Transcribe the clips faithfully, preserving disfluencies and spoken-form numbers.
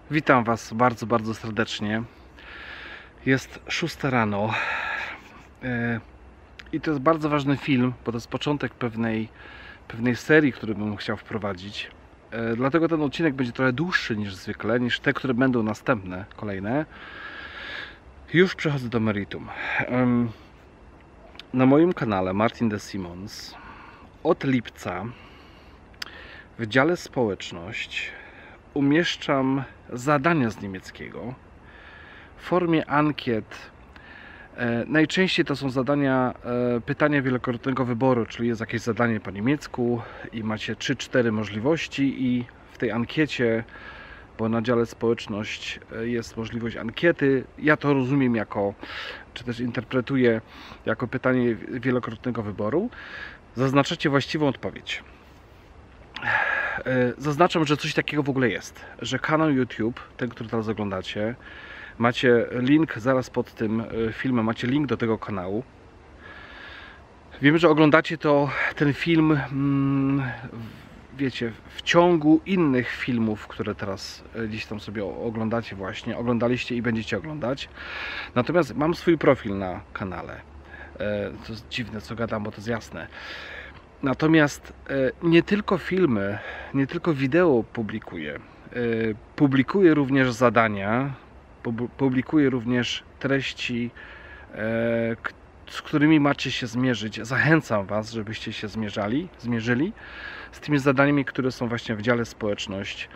Witam Was bardzo, bardzo serdecznie. Jest szósta rano i to jest bardzo ważny film, bo to jest początek pewnej, pewnej serii, którą bym chciał wprowadzić. Dlatego ten odcinek będzie trochę dłuższy niż zwykle, niż te, które będą następne, kolejne. Już przechodzę do meritum. Na moim kanale Martin de Simons od lipca w dziale społeczność umieszczam zadania z niemieckiego w formie ankiet. Najczęściej to są zadania, pytania wielokrotnego wyboru, czyli jest jakieś zadanie po niemiecku i macie trzy cztery możliwości i w tej ankiecie, bo na dziale społeczność jest możliwość ankiety, ja to rozumiem jako, czy też interpretuję jako pytanie wielokrotnego wyboru, zaznaczacie właściwą odpowiedź. Zaznaczam, że coś takiego w ogóle jest, że kanał YouTube, ten, który teraz oglądacie, macie link zaraz pod tym filmem, macie link do tego kanału. Wiem, że oglądacie to, ten film, wiecie, w ciągu innych filmów, które teraz gdzieś tam sobie oglądacie właśnie, oglądaliście i będziecie oglądać. Natomiast mam swój profil na kanale. To jest dziwne, co gadam, bo to jest jasne. Natomiast nie tylko filmy, nie tylko wideo publikuję. Publikuję również zadania, publikuję również treści, z którymi macie się zmierzyć. Zachęcam Was, żebyście się zmierzali, zmierzyli z tymi zadaniami, które są właśnie w dziale społeczność.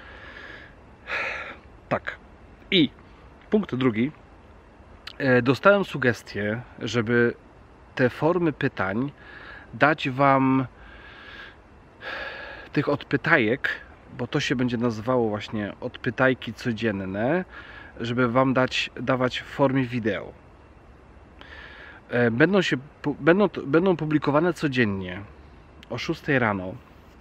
Tak. I punkt drugi. Dostałem sugestię, żeby te formy pytań dać Wam tych odpytajek, bo to się będzie nazywało właśnie odpytajki codzienne, żeby Wam dać, dawać w formie wideo. Będą, się, będą, będą publikowane codziennie o szóstej rano.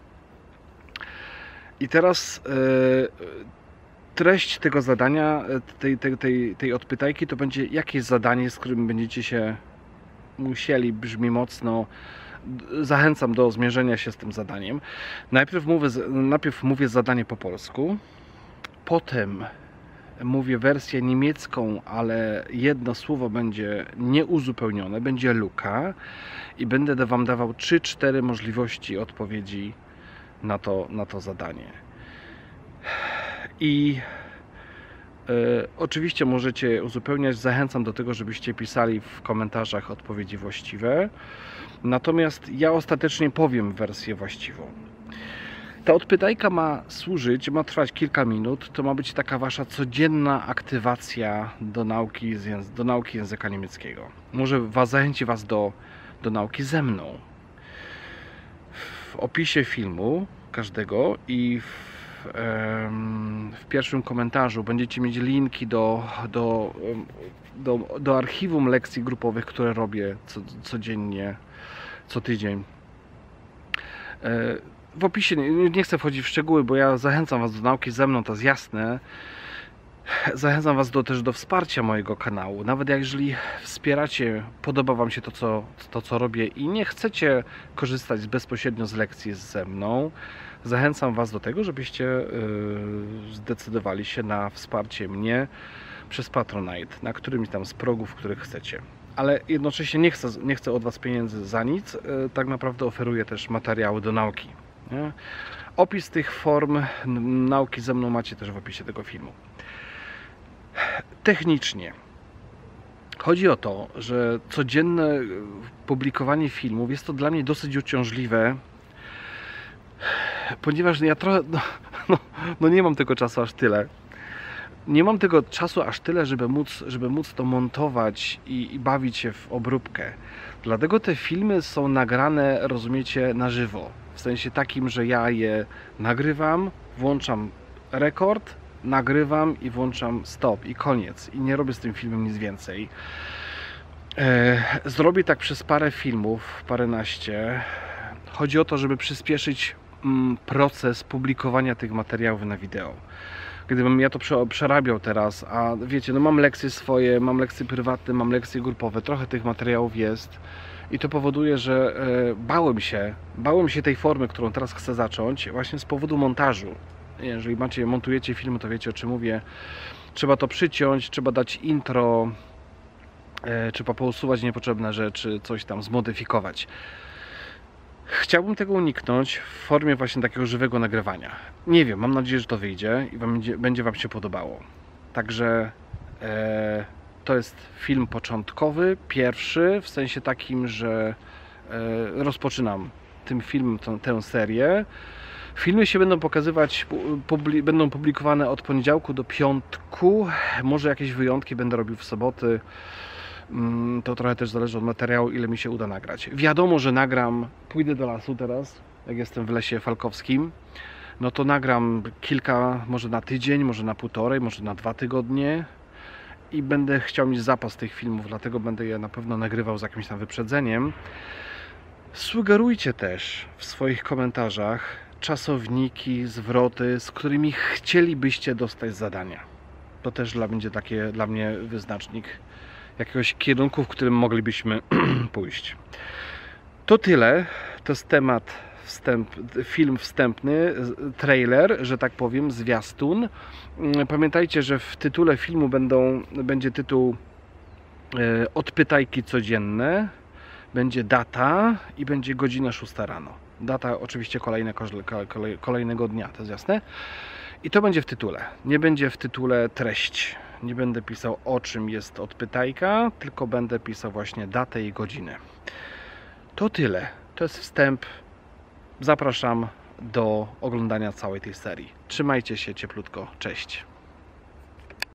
I teraz e, treść tego zadania, tej, tej, tej, tej odpytajki to będzie jakieś zadanie, z którym będziecie się musieli, brzmi mocno, zachęcam do zmierzenia się z tym zadaniem. Najpierw mówię, najpierw mówię zadanie po polsku, potem mówię wersję niemiecką, ale jedno słowo będzie nieuzupełnione, będzie luka i będę Wam dawał trzy cztery możliwości odpowiedzi na to, na to zadanie. I e, oczywiście możecie uzupełniać, zachęcam do tego, żebyście pisali w komentarzach odpowiedzi właściwe. Natomiast ja ostatecznie powiem wersję właściwą. Ta odpytajka ma służyć, ma trwać kilka minut. To ma być taka Wasza codzienna aktywacja do nauki, do nauki języka niemieckiego. Może was, zachęci Was do, do nauki ze mną. W opisie filmu każdego i w, em, w pierwszym komentarzu będziecie mieć linki do, do, do, do archiwum lekcji grupowych, które robię co, codziennie, co tydzień. W opisie, nie chcę wchodzić w szczegóły, bo ja zachęcam Was do nauki ze mną, to jest jasne. Zachęcam Was do, też do wsparcia mojego kanału. Nawet jeżeli wspieracie, podoba Wam się to co, to, co robię i nie chcecie korzystać bezpośrednio z lekcji ze mną, zachęcam Was do tego, żebyście yy, zdecydowali się na wsparcie mnie przez Patronite, na którymś tam z progów, których chcecie. Ale jednocześnie nie chcę, nie chcę od Was pieniędzy za nic, yy, tak naprawdę oferuję też materiały do nauki. Nie? Opis tych form nauki ze mną macie też w opisie tego filmu. Technicznie chodzi o to, że codzienne publikowanie filmów jest to dla mnie dosyć uciążliwe, ponieważ ja trochę, no, no, no nie mam tego czasu aż tyle. Nie mam tego czasu aż tyle, żeby móc, żeby móc to montować i, i bawić się w obróbkę. Dlatego te filmy są nagrane, rozumiecie, na żywo. W sensie takim, że ja je nagrywam, włączam rekord, nagrywam i włączam stop i koniec. I nie robię z tym filmem nic więcej. Zrobię tak przez parę filmów, paręnaście. Chodzi o to, żeby przyspieszyć proces publikowania tych materiałów na wideo. Gdybym ja to przerabiał teraz, a wiecie, no mam lekcje swoje, mam lekcje prywatne, mam lekcje grupowe, trochę tych materiałów jest i to powoduje, że bałem się, bałem się tej formy, którą teraz chcę zacząć właśnie z powodu montażu. Jeżeli macie, montujecie filmy, to wiecie, o czym mówię. Trzeba to przyciąć, trzeba dać intro, e, trzeba pousuwać niepotrzebne rzeczy, coś tam zmodyfikować. Chciałbym tego uniknąć w formie właśnie takiego żywego nagrywania. Nie wiem, mam nadzieję, że to wyjdzie i wam będzie, będzie Wam się podobało. Także e, to jest film początkowy, pierwszy, w sensie takim, że e, rozpoczynam tym filmem tę, tę serię. Filmy się będą pokazywać, publi będą publikowane od poniedziałku do piątku. Może jakieś wyjątki będę robił w soboty. To trochę też zależy od materiału, ile mi się uda nagrać. Wiadomo, że nagram, pójdę do lasu teraz, jak jestem w lesie falkowskim, no to nagram kilka, może na tydzień, może na półtorej, może na dwa tygodnie i będę chciał mieć zapas tych filmów, dlatego będę je na pewno nagrywał z jakimś tam wyprzedzeniem. Sugerujcie też w swoich komentarzach czasowniki, zwroty, z którymi chcielibyście dostać zadania. To też dla, będzie takie dla mnie wyznacznik jakiegoś kierunku, w którym moglibyśmy pójść. To tyle. To jest temat, wstęp, film wstępny, trailer, że tak powiem, zwiastun. Pamiętajcie, że w tytule filmu będą, będzie tytuł e, Odpytajki codzienne, będzie data i będzie godzina szósta rano. Data oczywiście kolejne, kolej, kolejnego dnia, to jest jasne. I to będzie w tytule. Nie będzie w tytule treść. Nie będę pisał, o czym jest odpytajka, tylko będę pisał właśnie datę i godzinę. To tyle. To jest wstęp. Zapraszam do oglądania całej tej serii. Trzymajcie się cieplutko. Cześć.